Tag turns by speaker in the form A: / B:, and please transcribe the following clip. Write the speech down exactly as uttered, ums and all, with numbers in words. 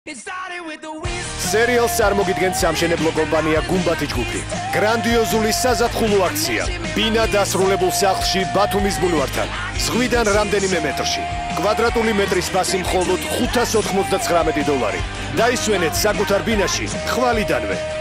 A: სერიალს წარმოგიდგენთ სამშენებლო კომპანია გუმბათი ჯგუფი. გრანდიოზული საზაფხულო აქცია. ბინა დასრულებულ სახლში ბათუმის ბულვართან. ზღვიდან რამდენიმე მეტრში. კვადრატული მეტრის ფასი მხოლოდ ხუთას ოთხმოცდათხრამეტი დოლარი. დაისვენეთ საკუთარ ბინაში ხვალიდანვე.